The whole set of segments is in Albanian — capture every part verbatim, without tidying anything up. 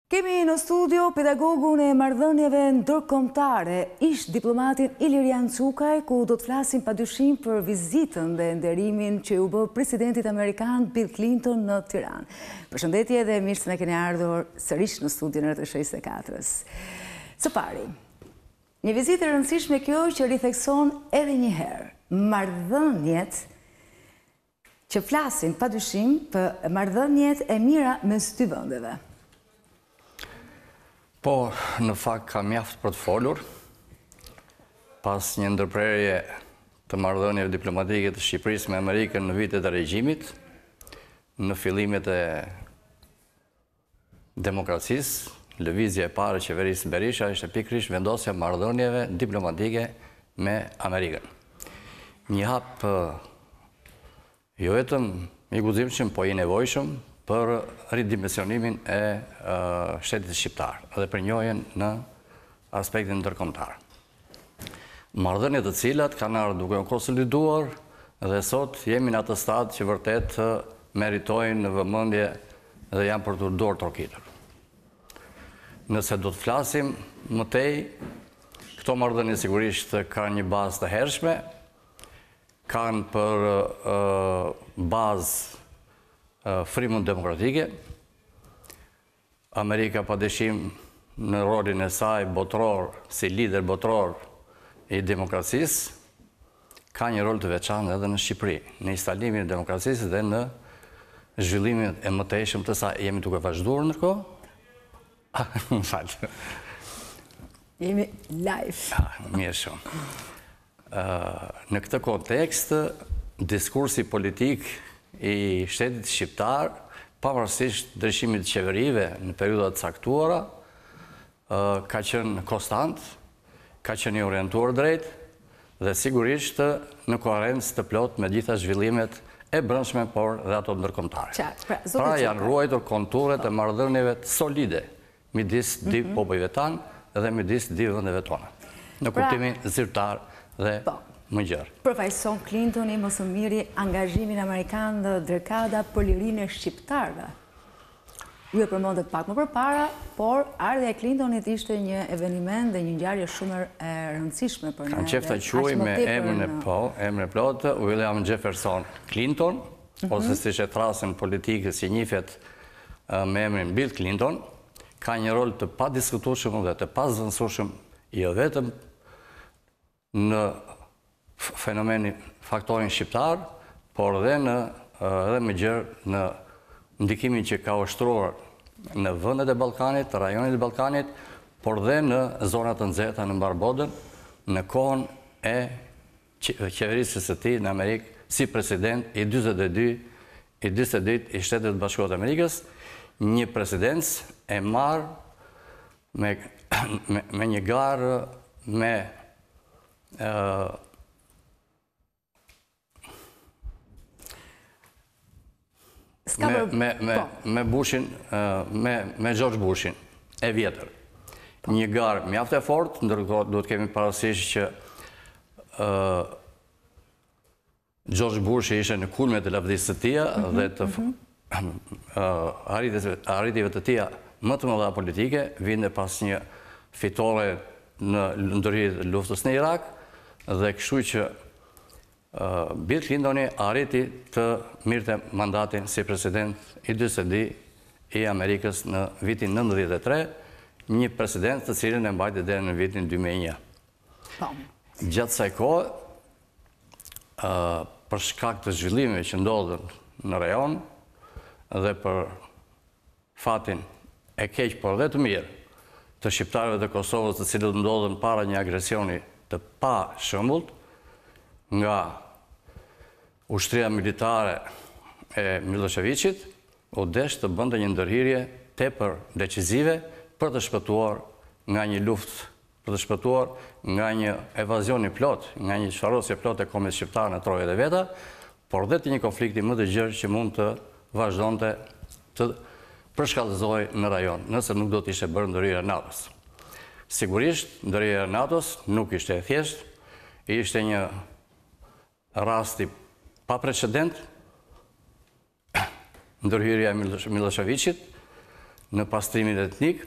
Kemi në studio pedagogun e marrëdhënieve ndërkombëtare, ish diplomatin Ilirian Cukaj, ku do të flasim padyshim për vizitën dhe nderimin që u bë presidentit amerikan Bill Clinton në Tiranë. Përshëndetje dhe mirë se na keni ardhur sërish në studion e R T shesëdhjetë e katër. Së pari, një vizitë e rëndësishme kjo që rithekson edhe një herë marrëdhëniet që flasin padyshim për marrëdhëniet e mira mes dy vendeve. Po, në fakt ka mjaft për të folur, pas një ndërprerje të marrëdhënieve diplomatike të Shqipërisë me Amerikën në vitet e regjimit, në fillimet e demokracisë, lëvizja e parë e qeverisë Berisha ishte pikërisht vendosja e marrëdhënieve diplomatike me Amerikën. Një hap jo vetëm i guximshëm, po i nevojshëm për ridimensionimin e shtetit shqiptar dhe për njohjen në aspektin ndërkombëtar. Marrëdhënie të cilat kanë ardhur duke u konsoliduar dhe sot jemi në atë stad që vërtet meritojnë në vëmendje dhe janë për të dorë trokitur. Nëse do të flasim më tej, këto marrëdhënie sigurisht kanë një bazë të hershme, kanë për bazë frymën demokratike. Amerika padyshim në rolin e saj botëror, si lider botëror i demokracisë, ka një rol të veçantë edhe në Shqipëri, në instalimin e demokracisë dhe në zhvillimin e mëtejshëm të saj. Jemi duke vazhduar ndërkohë? Më fal. Jemi live. Mirë shumë. Në këtë kontekst, diskursi politik i shtetit shqiptar, pavarësisht ndryshimit të qeverive në periudat caktuara, ka qenë konstant, ka qenë i orientuar drejt dhe sigurisht në koherencë të plot me gjitha zhvillimet e brendshme, por dhe ato ndërkombëtare. Pra janë ruajtur konturet e marrëdhënieve solide midis dy popujve tanë dhe midis dy vendeve tona, në kuptimin zyrtar dhe më gjerë. Përfaqëson Clintoni më së miri angazhimin amerikan dhe drekada për lirinë e shqiptarëve. Ju e përmendet pak më përpara, por ardhja e Clintonit ishte një eveniment dhe një ngjarje shumë e rëndësishme për ne. Kam qejf ta quaj me emrin e po, emrin e plotë, William Jefferson Clinton, ose siç e thrasin politikës që njihet me emrin Bill Clinton, ka një rol të padiskutueshëm dhe të pazëvendësueshëm jo vetëm në fenomeni faktorin shqiptar, por dhe në edhe më gjerë në ndikimin që ka ushtruar në vendet e Ballkanit, të rajonit të Ballkanit, por dhe në zonat të nxehta në mbar botën, në kohën e qeverisjes së tij në Amerikë si president i dyzet e dy i dyzet e dy i Shtetit të Bashkuar të Amerikës, një presidencë e marrë me me, me një garë me uh, Me, me, me, me Bushin, me, me George Bushin, e vjetër. Një garë mjaft e fortë, ndërkohë do të kemi parasysh që uh, George Bushi ishte në kulmet e lavdisë të tija dhe të uh, arritjeve të tija më të mëdha politike, vinte pas një fitore në ndërhyrje të luftës në Irak, dhe kështu që Uh, Bill Clintoni arriti të mirëte mandatin si president i dyzet e dy i Amerikës në vitin nëntëdhjetë e tre, një president të cilin e mbajti deri në vitin dy mijë e një. Gjatë kësaj kohe, uh, për shkak të zhvillimeve që ndodhen në rajon dhe për fatin e keq por dhe të mirë të shqiptarëve të Kosovës, të cilët ndodhen para një agresioni të pa shembull, nga ushtria militare e Miloševićit, u desh të bënte një ndërhyrje tepër decizive për të shpëtuar nga një luftë, për të shpëtuar nga një evazion i plot, nga një çfarosje plot e kombit shqiptar në trojet e veta, por dhe të një konflikti më të gjerë që mund të vazhdonte të përshkallëzohej në rajon, nëse nuk do të ishte bërë ndërhyrja e NATO-s. Sigurisht, ndërhyrja e NATO-s nuk ishte e thjeshtë, ishte një rasti pa precedent, ndërhyrja e Miloševićit, në pastrimin etnik.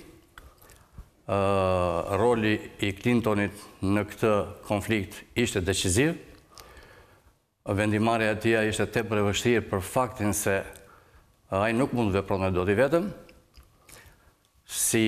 Roli i Clintonit në këtë konflikt ishte deciziv. Vendimarrja e tij ishte tepër e vështirë për faktin se ai nuk mund të vepronte dot i vetëm. Si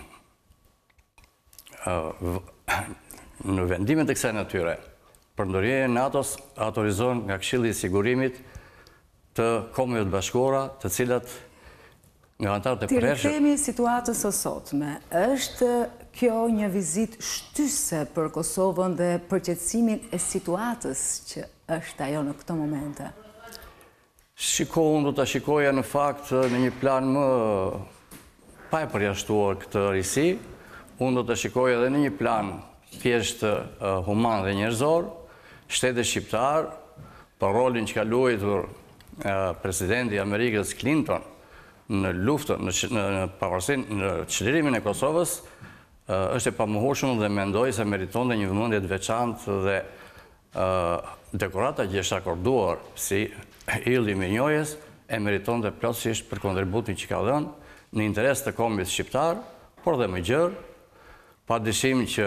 në vendimet e kësaj natyre, përndërhyrja e NATO-s autorizohen nga Këshilli i Sigurimit të Kombeve të Bashkuara, të cilat nga anëtarët e Ti përhershëm. rikthehemi situatës së sotme. Është kjo një vizitë shtyse për Kosovën dhe përqetësimin e situatës që është ajo në këto momente? Shiko, unë do të shikoja në fakt në një plan më pa e përjashtuar këtë risi. Unë do të shikoja edhe në një plan thjesht human dhe njerëzor, shtetet shqiptar, për rolin që ka luajtur presidenti i Amerikës Clinton në luftën, në pavarësinë, në çlirimin e Kosovës, është e pamohshëm dhe mendoj se meritonte një vëmendje të veçantë dhe dekorata që është akorduar si Illi Minjojës e meritonte plotësisht për kontributin që ka dhënë në interes të kombit shqiptar, por dhe më gjerë, padyshim që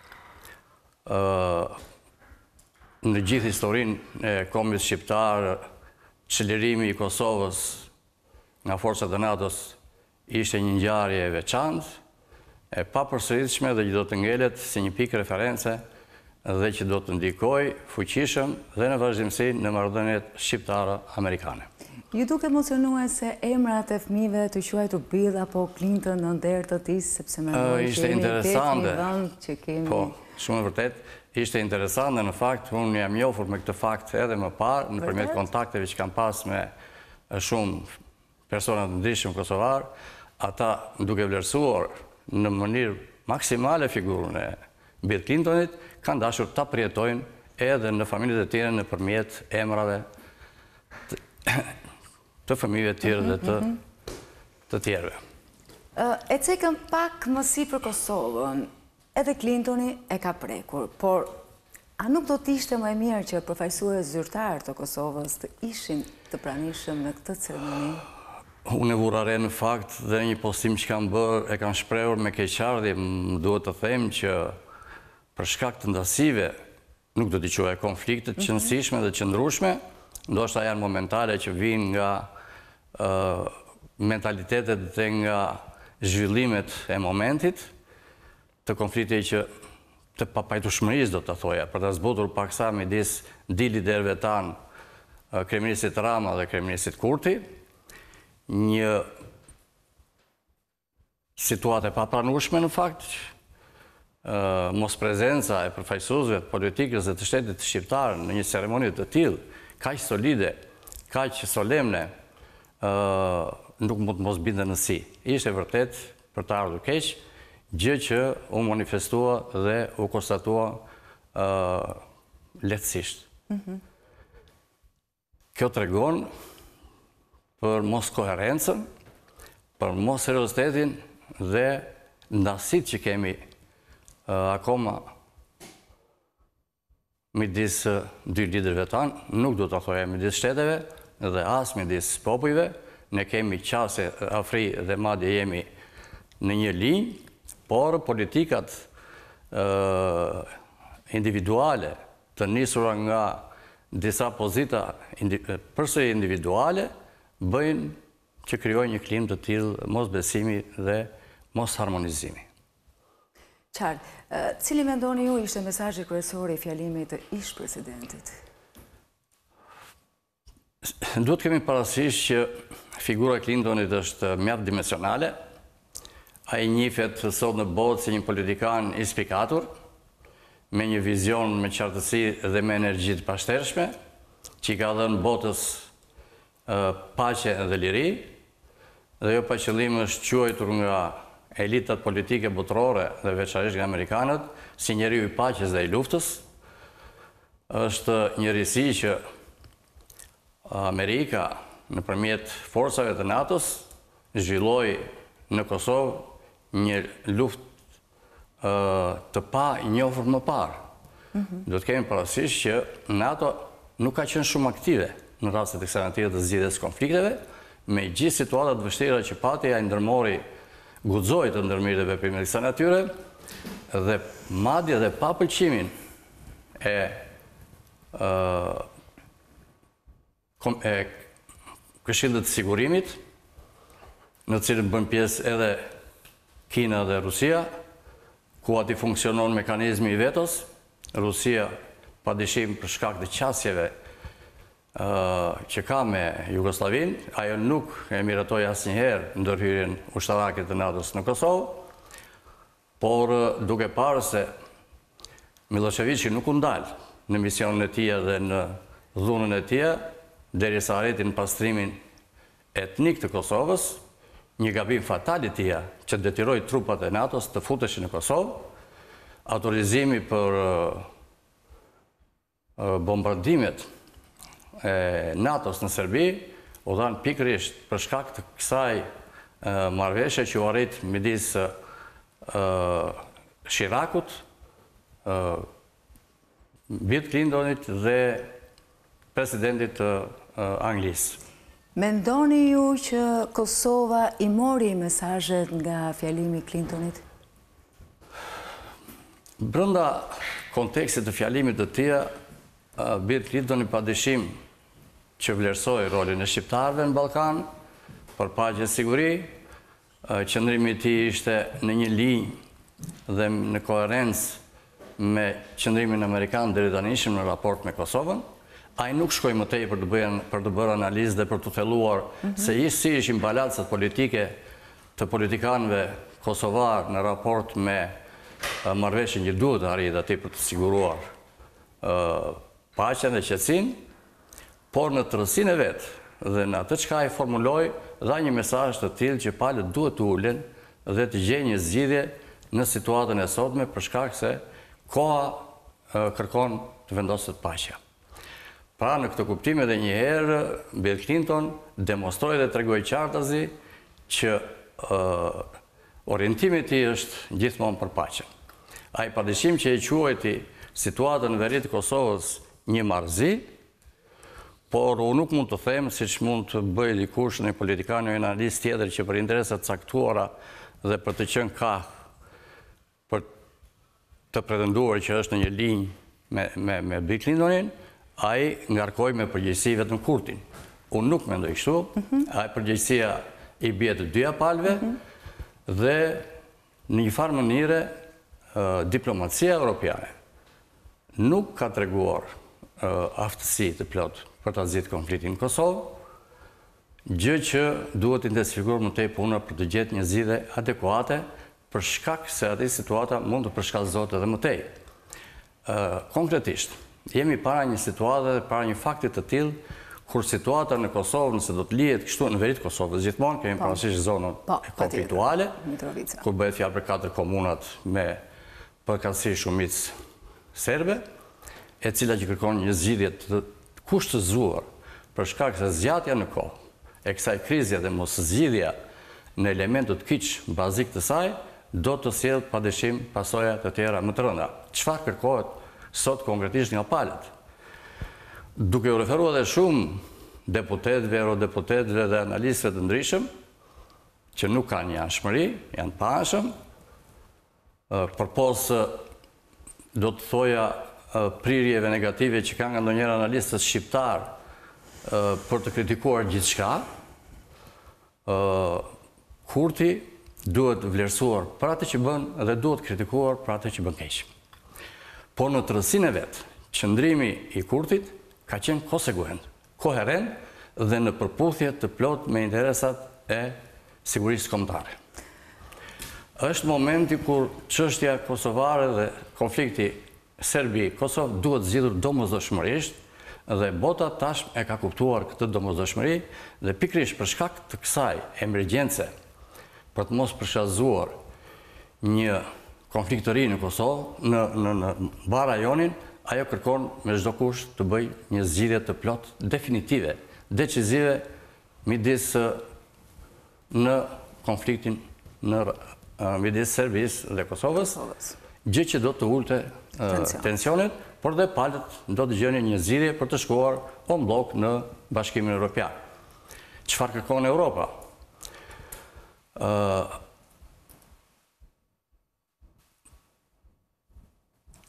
në gjithë historinë e kombit shqiptar, çlirimi i Kosovës nga forcat e NATO-s ishte një ngjarje e veçantë, e papërsëritshme dhe që do të ngelet si një pikë reference dhe që do të ndikojë fuqishëm dhe në vazhdimsi në marrëdhëniet shqiptare-amerikane. Ju duke emocionuar se emrat e fëmijëve të quajtur Bill apo Clinton në nder të tij, sepse mendoj Ishte interesante. që kemi. Po, shumë e vërtet. Ishte interesante në fakt, unë jam njohur me këtë fakt edhe më parë, nëpërmjet kontakteve që kam pas me shumë personat të ndryshëm kosovar, ata duke vlerësuar në mënyrë maksimale figurën e Bill Clintonit, kanë dashur ta përjetojnë edhe në familjet e tjera nëpërmjet emrave të fëmijëve të tjerë dhe të të tjerëve. E cekëm pak më sipër Kosovën, edhe Clintoni e ka prekur, por a nuk do të ishte më e mirë që përfaqësues zyrtar të Kosovës të ishin të pranishëm në këtë ceremoni? Unë e vura re në fakt dhe një postim që kam bërë, e kam shprehur me keqardhje, më duhet të them që për shkak të ndasive, nuk do t'i quaj konfliktet qëndësishme dhe qëndrueshme, ndoshta janë momentale që vijnë nga mentalitetet dhe nga zhvillimet e momentit, të konfliktit që të papajtueshmërisë do të thoja, për të zbutur paksa midis dy liderëve tanë, kryeministit Rama dhe kryeministit Kurti, një situatë e papranueshme në fakt, mos prezenca e përfaqësuesve të politikës dhe të shtetit shqiptar në një ceremoni të tillë, kaq solide, kaq solemne, nuk mund të mos binde në si. Ishte vërtet për të ardhur keq, gjë që u manifestua dhe u konstatua lehtësisht. Kjo tregon për mos koherencën, për mos seriozitetin dhe ndasit që kemi akoma midis dy liderëve tanë, nuk do të thoja midis shteteve dhe as midis popujve, ne kemi qasje afri dhe madje jemi në një linjë, por politikat individuale të nisura nga disa pozita përsëri individuale, bëjnë që krijojnë një klimë të tillë mos besimi dhe mos harmonizimi. Qartë, cili mendoni ju ishte mesazhi kryesor i fjalimit të ish presidentit? Duhet kemi parasysh që figura e Clintonit është mjaft dimensionale. Ai njihet sot në botë si një politikan i spikatur, me një vizion me qartësi dhe me energji të pashtershme, që i ka dhënë botës paqe dhe liri, dhe jo pa qëllim është quajtur nga elitat politike botërore dhe veçanërisht nga amerikanët si njeriu i paqes dhe i luftës. Është një risi që Amerika nëpërmjet forcave të NATO-s zhvilloi në Kosovë një luftë të pa njohur më parë. Do të kemi parasysh që NATO nuk ka qenë shumë aktive në rastet e kësaj natyre të zgjidhjes konflikteve, me gjithë situatat vështira që pati ai ndërmori guxoj të ndërmirë dhe veprimet kësaj natyre dhe madje dhe pa pëlqimin e e Këshillit të Sigurimit, në cilën bën pjesë edhe Kina dhe Rusia, ku ati funksionon mekanizmi i vetos. Rusia, pa dyshim për shkak të qasjeve që ka me Jugoslavin, ajo nuk e miratoi asnjëherë ndërhyrjen ushtarake të NATO-s në Kosovë, por duke parë se Miloševići nuk u ndal në misionin e tij dhe në dhunën e tij, derisa arritin pastrimin etnik të Kosovës, një gabim fatal i tij që detyroi trupat e NATO-s të futeshin në Kosovë, autorizimi për bombardimet e NATO-s në Serbi u dhanë pikërisht për shkak të kësaj marrëveshje që u arrit midis Shirakut, Bill Clintonit dhe presidentit të Anglisë. Mendoni ju që Kosova i mori mesazhet nga fjalimi i Clintonit? Brenda kontekstit të fjalimit të tij, Bill Clinton pa dyshim që vlerësoi rolin e shqiptarëve në Ballkan për paqe e siguri. Qëndrimi i tij ishte në një linjë dhe në koherencë me qëndrimin amerikan deri tanishëm në raport me Kosovën. Ai nuk shkoi më tej për të bërë për të bërë analizë dhe për të thelluar se si ishin balancat politike të politikanëve kosovar në raport me marrëveshjen që duhet të arrijë aty për të siguruar paqen dhe qetësinë, por në tërësinë e vet dhe në atë çka ai formuloi, dha një mesazh të tillë që palët duhet të ulen dhe të gjejnë një zgjidhje në situatën e sotme për shkak se koha kërkon të vendoset paqja. Pra në këtë kuptim edhe një herë Bill Clinton demonstroi dhe tregoi qartazi që orientimi i tij është gjithmonë për paqen. Ai padyshim që e quajti situatën në veri të Kosovës një marrëzi, por unë nuk mund të them, siç mund të bëjë dikush në politikan një analist tjetër që për interesa të caktuara dhe për të qenë ka për të pretenduar që është në një linjë me me me Bill Clintonin, ai ngarkoi me përgjegjësi vetëm Kurtin. Unë nuk mendoj kështu. Ai përgjegjësia i bie të dyja palëve dhe në një farë mënyre diplomacia europiane nuk ka treguar aftësi të plot për ta zgjidhur konfliktin në Kosovë, gjë që duhet intensifikuar më tej puna për të gjetur një zgjidhje adekuate për shkak se atë situata mund të përshkallëzohet edhe më tej. Konkretisht, jemi para një situate dhe para një fakti të tillë kur situata në Kosovë, nëse do të lihet kështu në veri të Kosovës gjithmonë, kemi parasysh zonën konfliktuale, kur bëhet fjalë për katër komunat me përkatësi shumicë serbe, e cila që kërkon një zgjidhje të kushtëzuar për shkak se zgjatja në kohë e kësaj krize dhe mos zgjidhja në elementët kyç bazik të saj do të sjellë padyshim pasoja të tjera më të rënda. Çfarë kërkohet sot konkretisht nga palët? Duke u referuar edhe shumë deputetëve, eurodeputetëve dhe analistëve të ndryshëm që nuk kanë një anshmëri, janë pa anshëm, përpos do të thoja prirjeve negative që kanë nga ndonjëherë analistët shqiptar për të kritikuar gjithçka, Kurti duhet vlerësuar për atë që bën dhe duhet kritikuar për atë që bën keq. Por në tërësinë e vet, qëndrimi i Kurtit ka qenë konsekuent, koherent dhe në përputhje të plot me interesat e sigurisë kombëtare. Është momenti kur çështja kosovare dhe konflikti Serbi-Kosovë duhet zgjidhur domosdoshmërisht dhe bota tashmë e ka kuptuar këtë domosdoshmëri dhe pikërisht për shkak të kësaj emergjence për të mos përshkallëzuar një konflikt të ri në Kosovë, në në në mbar rajonin, ajo kërkon me çdo kusht të bëjë një zgjidhje të plot definitive, decizive midis në konfliktin në midis Serbisë dhe Kosovës, gjë që do të ulte tensionet, por dhe palët do të gjenin një zgjidhje për të shkuar on blok në Bashkimin Evropian. Çfarë kërkon Europa?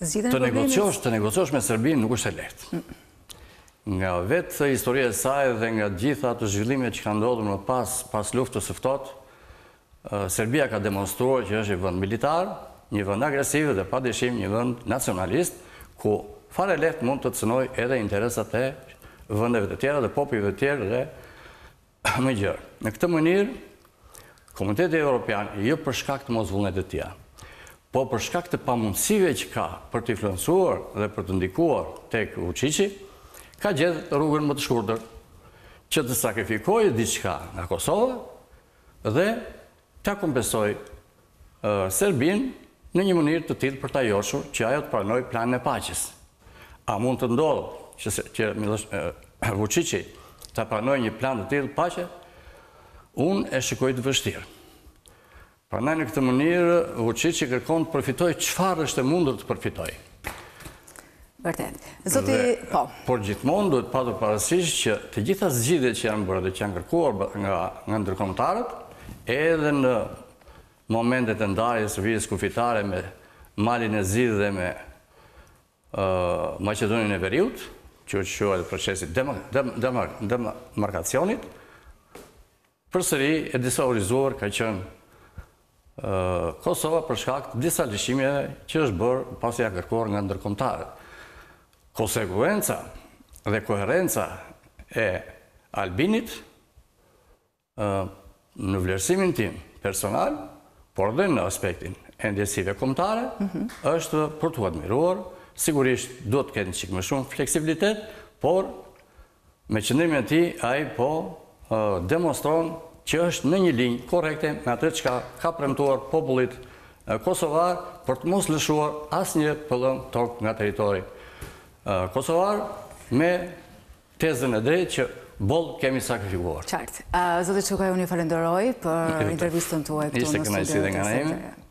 zgjidhjen e Të problemit? negociosh, të negociosh me Serbinë nuk është e lehtë. Nga vetë historia e saj dhe nga gjitha ato zhvillimet që kanë ndodhur më pas pas luftës së ftohtë, Serbia ka demonstruar që është një vend militar, një vend agresiv dhe padyshim një vend nacionalist, ku fare lehtë mund të cënojë edhe interesat e vendeve të tjera dhe popujve të tjerë dhe më gjërë. Në këtë mënyrë, Komuniteti Evropian, jo për shkak të mosvullnetit të tij, po për shkak të pamundësive që ka për të influencuar dhe për të ndikuar tek Vučići, ka gjetur rrugën më të shkurtër që të sakrifikojë diçka nga Kosova dhe ta kompensojë Serbinë në një mënyrë të tillë për ta joshur që ajo të pranojë planin e paqes. A mund të ndodhë që, që Vučići ta pranojë një plan të tillë paqe? Unë e shikoj të vështirë. Prandaj në këtë mënyrë Vučići kërkon të përfitojë çfarë është e mundur të përfitojë. Vërtet. Zoti, po. Por gjithmonë duhet patur parasysh që të gjitha zgjidhjet që janë bërë dhe që janë kërkuar nga nga ndërkombëtarët, edhe në momentet e ndarjes së vijës kufitare me Malin e Zi dhe me uh, Maqedoninë e Veriut, që quhet procesi demarkacionit, përsëri e desavorizuar ka qenë uh, Kosova për shkak të disa lëshimeve që është bërë pasi ja kërkuar nga ndërkombëtarët. Konsekuenca dhe koherenca e Albinit uh, në vlerësimin tim personal, por dhe në aspektin e ndjesive kombëtare, mm-hmm. është për t'u admiruar. Sigurisht duhet të ketë një çik më shumë fleksibilitet, por me qëndrimin e tij ai po uh, demonstron që është në një linjë korrekte me atë që ka premtuar popullit uh, kosovar për të mos lëshuar asnjë pëllëm tokë nga territori uh, kosovar, me tezën e drejtë që boll kemi sakrifikuar. Qartë. Uh, Zoti Çukaj, unë ju falenderoj për intervistën tuaj këtu në studion. Ishte kënaqësi dhe nga ne.